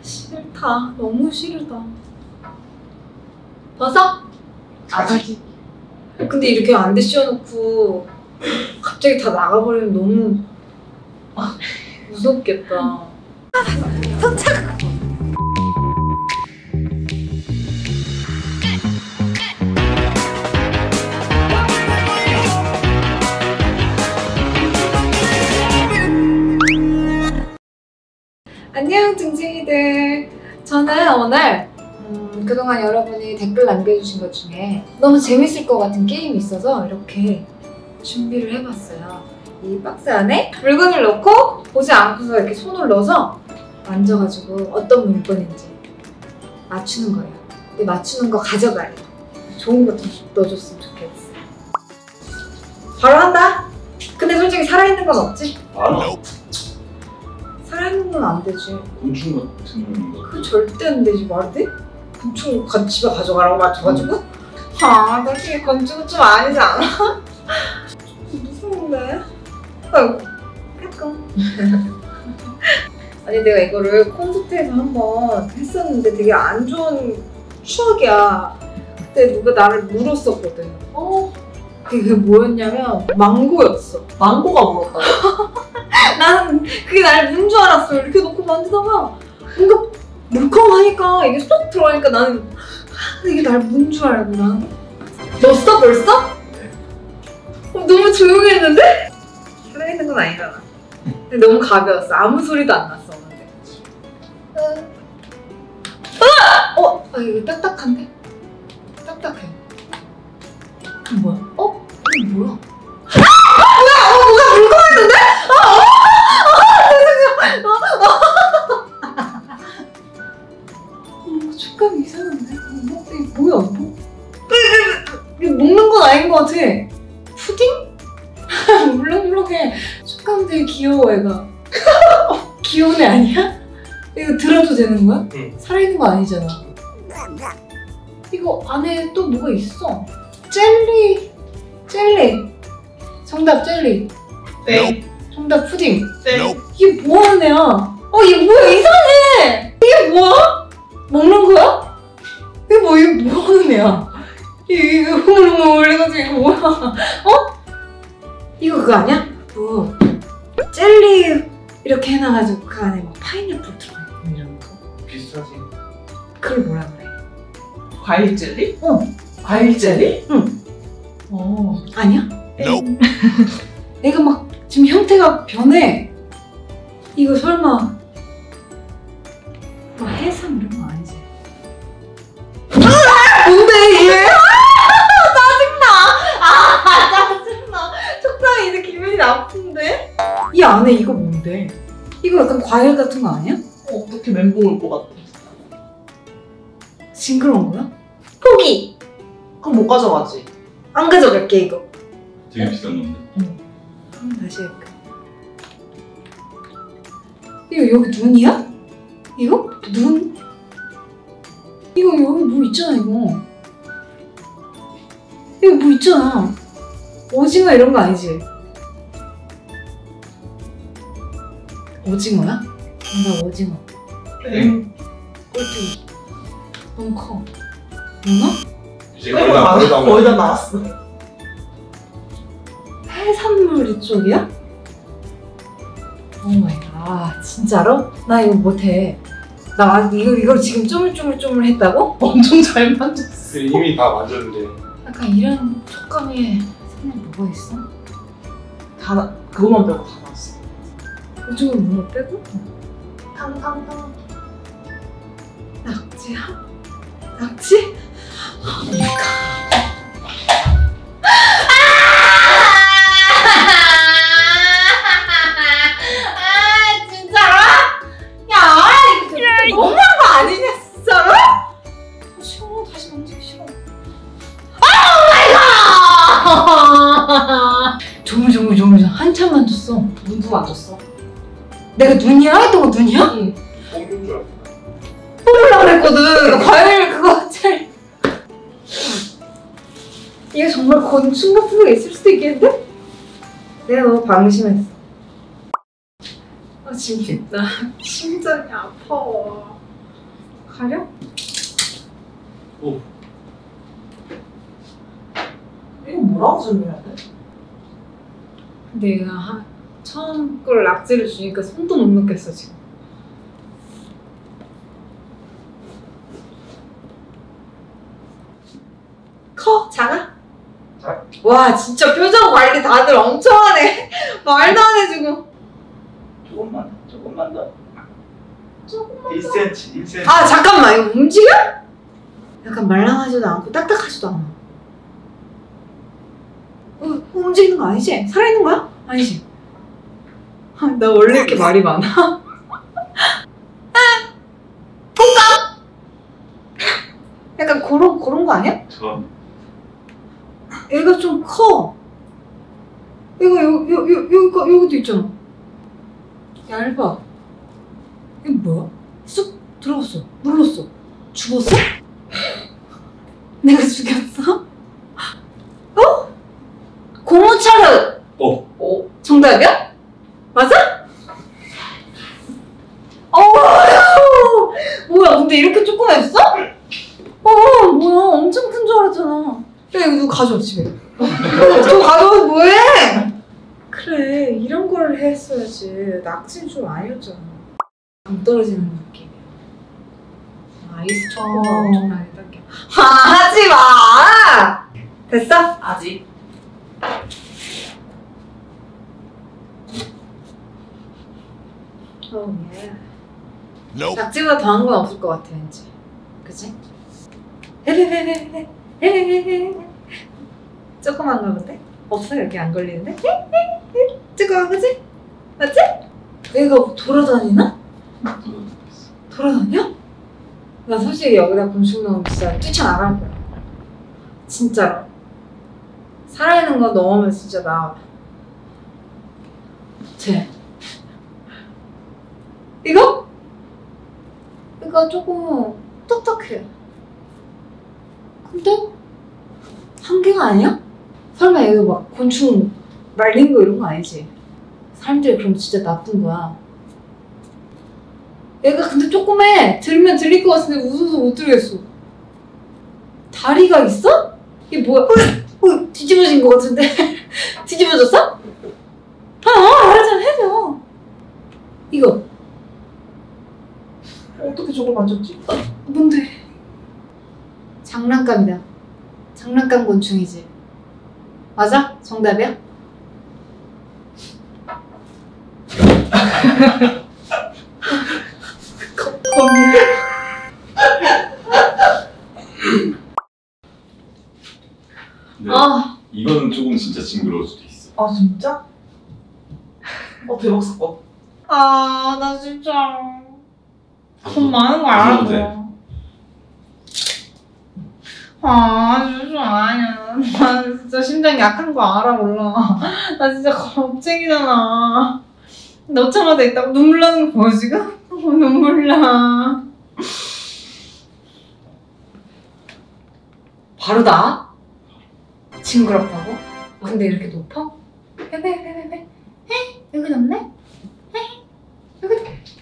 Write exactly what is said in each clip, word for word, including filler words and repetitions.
싫다. 너무 싫다. 벗어? 아직. 근데 이렇게 안대 씌워놓고 갑자기 다 나가버리면 너무 아, 무섭겠다. 도착! 안녕 징징이들. 저는 오늘 음, 그동안 여러분이 댓글 남겨주신 것 중에 너무 재밌을 것 같은 게임이 있어서 이렇게 준비를 해봤어요. 이 박스 안에 물건을 넣고 보지 않고서 이렇게 손을 넣어서 만져가지고 어떤 물건인지 맞추는 거예요. 근데 맞추는 거 가져가요. 좋은 거 좀 넣어줬으면 좋겠어. 바로 한다. 근데 솔직히 살아있는 건 없지? 안 살아있는 건 안 되지. 곤충 같은 거. 그거 절대 안 되지. 말이 돼? 곤충 가, 집에 가져가라고 맞춰가지고? 아, 솔직히 곤충은 좀 아니지 않아? 무서운데? 아이고, 깨끔. 아니, 내가 이거를 콘서트에서 한번 했었는데 되게 안 좋은 추억이야. 그때 누가 나를 물었었거든. 어? 그게 뭐였냐면 망고였어. 망고가 물었다고? 나는 그게 날 문 줄 알았어. 이렇게 놓고 만지다가 뭔가 물컹하니까 이게 쏙 들어가니까 나는 아, 이게 날 문 줄 알고 나는. 넣었어 벌써? 네. 어, 너무 조용했는데? 살아있는 건 아니잖아. 근데 너무 가벼웠어. 아무 소리도 안 났어. 근데. 어? 아 이거 딱딱한데? 딱딱해. 이거 뭐야? 어? 이거 뭐야? 뭐야? 어, 뭐가 물컹했는데? 아, 어? 어, 촉감이 이상한데? 어, 이게 뭐야? 뭐? 이거 먹는 건 아닌 것 같아. 푸딩? 물렁물렁해. 촉감 되게 귀여워, 얘가. 귀여운 애 아니야? 이거 들어도 되는 거야? 응. 살아있는 거 아니잖아. 이거 안에 또 뭐가 있어? 젤리. 젤리. 정답 젤리. 네. 정답 푸딩. 네. 이게 뭐하는 애야? 어, 얘 뭐야? 이상해! 이게 뭐야? 먹는 거야? 이게 뭐, 이게 뭐하는 애야? 이거 흐물흐물 해가지고 이거 뭐야? 어? 이거 그거 아니야? 뭐 젤리 이렇게 해놔가지고 그 안에 막 파인애플 들어가 있고 이런 거. 비슷하지. 그걸 뭐라 그래? 과일 젤리? 응. 과일 젤리? 응. 어. 아니야? 애가 막 지금 형태가 변해. 이거 설마 뭐 해삼 이런 거 아니지? 아! 뭔데 얘? 아! 짜증나! 아! 짜증나! 적당히 이제 기분이 나쁜데? 이 안에 이거 뭔데? 이거 약간 과일 같은 거 아니야? 어, 어떻게 멘붕 올 것 같아? 징그러운 거야? 포기! 그럼 못 가져가지. 안 가져갈게 이거. 되게 비싼 건데. 한번 다시 할게. 이거 여기 눈이야? 이거? 눈? 이거 여기 뭐 있잖아 이거. 이거 뭐 있잖아. 오징어 이런 거 아니지? 오징어야? 나 오징어. 네. 꼴뚜기. 너무 커. 문어? 이제 거의 다 거의 다 거의 다 나왔어. 해산물 이쪽이야? 오마이갓. 진짜로? 나 이거 못해. 나 이거, 이걸 지금 쪼물쪼물쪼물 했다고? 엄청 잘 만졌어. 이미 다 만졌는데. 약간 이런 촉감에 생각 뭐가 있어? 다 나, 그것만 빼고 다 나왔어. 오징어 문어 빼고? 탕탕탕. 낙지야? 낙지? 오마이갓. 조물조물조물 한참 만졌어. 눈도 만졌어. 내가 눈이야? 했던 거 눈이야? 응. 뽕인 줄 알았어. 뽑으려고 그랬거든. 과일 그거 잘. 이게 정말 곤충 같은 거 있을 수도 있겠는데? 내가 너무 방심했어. 아 지금 나 심장이 아파. 가려? 오. 이거 뭐라고 설명해야 돼? 근데 얘가 하, 처음 걸 낙지를 주니까 손도 못 놓겠어 지금. 커? 작아? 작아. 와 진짜 표정 관리 다들 엄청 하네. 말도 안 해주고. 조금만 더, 조금만 더. 조금만 일 센티미터, 일 센티미터. 아 잠깐만 이거 움직여? 약간 말랑하지도 않고 딱딱하지도 않아. 어, 움직이는 거 아니지? 살아있는 거야? 아니지? 아, 나 원래 이렇게 말이 많아? 콩깍! 약간 그런, 그런 거 아니야? 저 얘가 좀 커. 이거 요, 요, 요, 여기, 여기도 있잖아. 얇아. 이거 뭐야? 쑥 들어갔어. 물렀어. 죽었어? 내가 죽였어? 어? 고무차르! 어. 어? 정답이야? 맞아? 어 뭐야 근데 이렇게 조그맣어? 어 뭐야 엄청 큰 줄 알았잖아. 야 이거 누가 가져와 집에. 저 가져와서 뭐해? 그래 이런 걸 했어야지. 낙지는 좀 아니었잖아. 안 떨어지는 느낌. 아이스 초코가 어. 엄청나게 당겨. 아 하지마. 됐어? 아직. 어, 예. 낙지보다 더한 건 없을 것 같아, 왠지. 그치? 헤헤헤헤헤 헤헤헤헤 조그만가 본데? 없어, 여기 안 걸리는데? 헤헤헤 조그만 거지? 맞지? 얘가 돌아다니나? 돌아다녀? 나 솔직히 여기다 곤충 넣으면 진짜 뛰쳐나갈 거야. 진짜로. 살아있는 거 넣으면 진짜 나. 쟤. 이거? 이거 조금 딱딱해. 근데 한 개가 아니야? 설마 이거 막 곤충 말린 거 이런 거 아니지? 사람들이 그럼 진짜 나쁜 거야. 얘가 근데 조그매. 들으면 들릴 것 같은데 웃어서 못 들겠어. 다리가 있어? 이게 뭐야? 어, 어, 뒤집어진 것 같은데? 뒤집어졌어? 아, 알았잖아. 해줘. 이거. 어떻게 저걸 만졌지? 뭔데? 장난감이다. 장난감 곤충이지. 맞아? 정답이야? 거미야. 근데 아, 이거는 조금 진짜 징그러울 수도 있어. 아 진짜? 어 대박 사건. 아, 나 진짜 돈 아, 많은 거 안 줘도 알아. 아, 진짜 아니야. 나 진짜 심장 약한 거 알아, 몰라. 나 진짜 겁쟁이잖아. 넣자마자 있다고 눈물 나는 거 보여, 지금? 어, 눈물 나. 바로 나? 징그럽다고? 근데 이렇게 높아? 헤베, 헤베, 헤베. 헤? 여기 높네? 헤? 여기.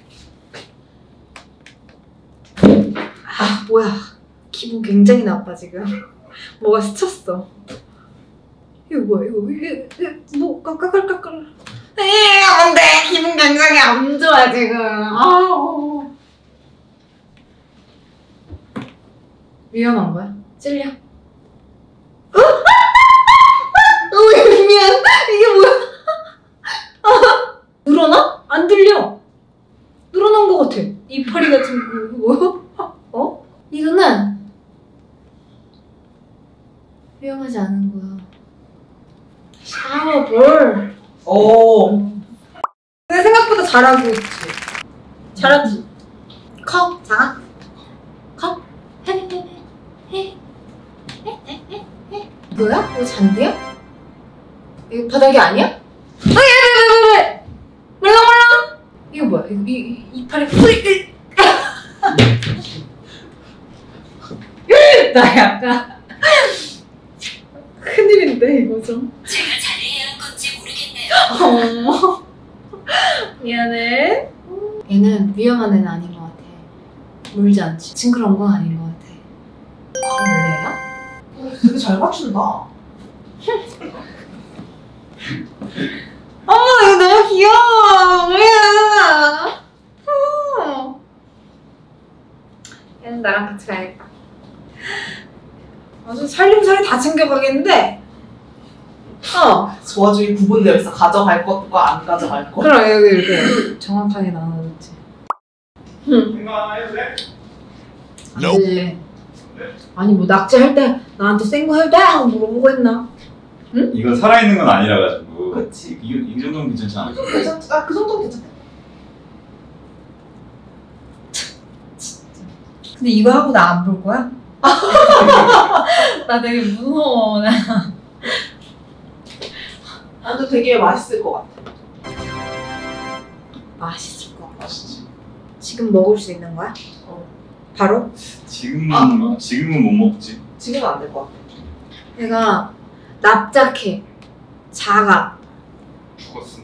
아, 뭐야. 기분 굉장히 나빠, 지금. 뭐가 스쳤어. 이거 뭐야, 이거. 이거, 이거 뭐, 까끌까끌. 에이, 안 돼. 기분 굉장히 안 좋아, 지금. 아우. 위험한 거야? 찔려? 어? 어, 미안. 이게 뭐야? 아, 늘어나? 안 들려. 늘어난 것 같아. 이파리 같은 거, 뭐야? 어? 이거는 위험하지 않은 거야. 샤워볼. 오. 근데 생각보다 잘하고 있지. 잘하지? 커? 작아? 커? 헤헤헤헤 헤헤헤헤 뭐야? 이거 잔디야? 이거 바닥이 아니야? 왜, 왜, 왜, 왜, 왜? 말랑말랑! 이거 뭐야? 이거, 이, 이, 이파리 뿌리! 나 약간 큰일인데 이거 좀. 제가 잘해야 한 건지 모르겠네요. 어머 미안해. 얘는 위험한 애는 아닌 것 같아. 물지 않지. 징그러운 건 아닌 것 같아. 걸레야? 어, 되게 잘 맞춘다. 어머 이거 너무 귀여워. 뭐야? 어. 얘는 나랑 같이 가야겠다. 아주 살림살이 다 챙겨가겠는데? 어. 저 와중에 구분되어 있어. 가져갈 것과 안 가져갈 것. 그럼 여기 이렇게 정확하게 나눠줬지. 응. 생각해도 돼? 안 되지. 아니 뭐 낙지할 때 나한테 센 거 해도 돼? 하고 물어보고 했나? 이거 살아있는 건 아니라 가지고. 그치. 이, 이 정도면 괜찮지 않아? 괜찮, 아, 그 정도는 괜찮아. 근데 이거 하고 나 안 볼 거야? 나 되게 무서워. 나. 아, 근데 되게 맛있을 것 같아. 맛있을 거. 맛있지. 지금 먹을 수 있는 거야? 어. 바로? 지금은, 아. 지금은 못 먹지. 지금은 안 될 것 같아. 얘가 납작해. 작아. 죽었어.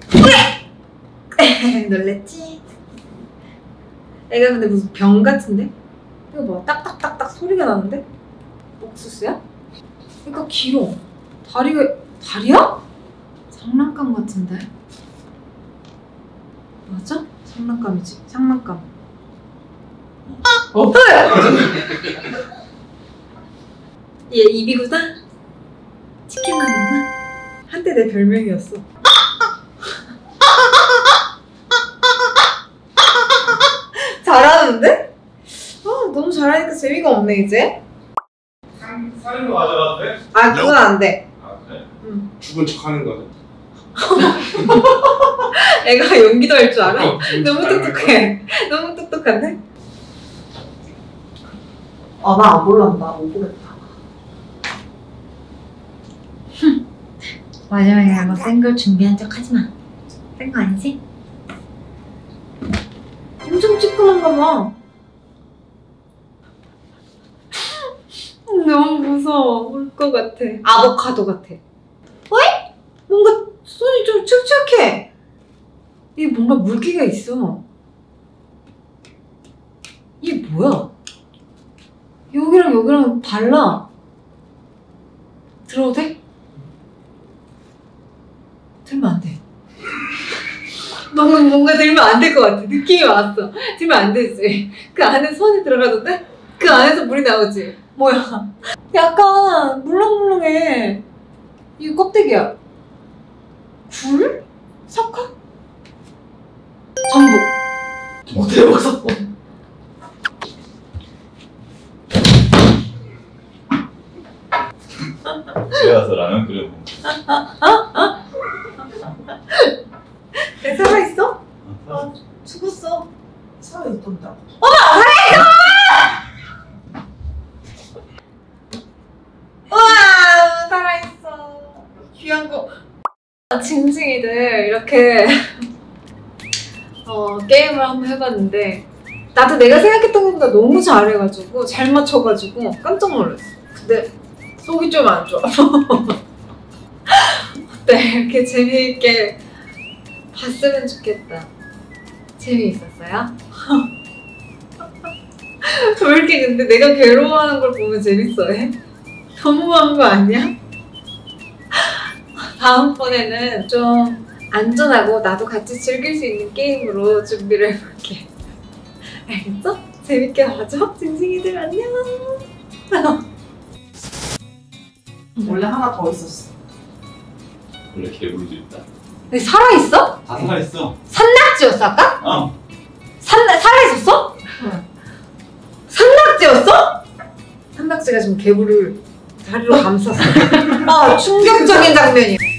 놀랬지? 애가 근데 무슨 병 같은데? 이거 뭐 딱딱딱딱 소리가 나는데? 옥수수야? 그러니까 길어. 다리가 다리야? 장난감 같은데? 맞아? 장난감이지. 장난감. 어? 얘 입이구나? 치킨 아니구나? 한때 내 별명이었어. 잘하는데? 아 너무 잘하니까 재미가 없네 이제. 상, 사는 거 가져가도 돼? 아 그건 안 돼. 아, 그래? 응. 죽은 척 하는 거네. 애가 연기도 할 줄 알아? 어, 죽은 너무 척 하는 거야. 똑똑해. 너무 똑똑한데? 아, 나 안 볼란다. 못 보겠다. 마지막에 뭐 센 걸 준비한 척 하지 마. 센 거 아니지? 엄청 찌끄만가 봐. 너무 무서워. 울 것 같아. 아보카도 같아. 어이? 뭔가 손이 좀 촉촉해. 이게 뭔가 물기가 있어. 이게 뭐야? 여기랑 여기랑 달라. 들어도 돼? 들면 안 돼. 뭔가, 뭔가 들면 안 될 것 같아. 느낌이 왔어. 들면 안 되지. 그 안에 손이 들어가던데? 그 안에서 물이 나오지? 뭐야? 약간 물렁물렁해. 이거 껍데기야. 굴? 석화? 전복. 어, 대박 사건. 집에 와서 라면 끓여 먹는 내 살아있어? 거. 죽었어. 살아있던데. 와 살아있어. 귀한 거. 징징이들 이렇게 어, 게임을 한번 해봤는데 나도 내가 생각했던 것보다 너무 잘해가지고 잘 맞춰가지고 깜짝 놀랐어. 근데 속이 좀 안 좋아. 어때? 이렇게 재미있게 봤으면 좋겠다. 재미있었어요? 왜 이렇게 근데 내가 괴로워하는 걸 보면 재밌어해? 너무한 거 아니야? 다음번에는 좀 안전하고 나도 같이 즐길 수 있는 게임으로 준비를 해볼게. 알겠어? 재밌게 봐줘. 징징이들 안녕. 원래 하나 더 있었어. 원래 개구리도 있다. 근데 살아있어? 다 살아있어. 산낙지였어 아까? 어. 산, 살아있었어? 응. 산낙지였어? 산낙지가 지금 개구리를 다리로 감쌌어. 아 충격적인 장면이야.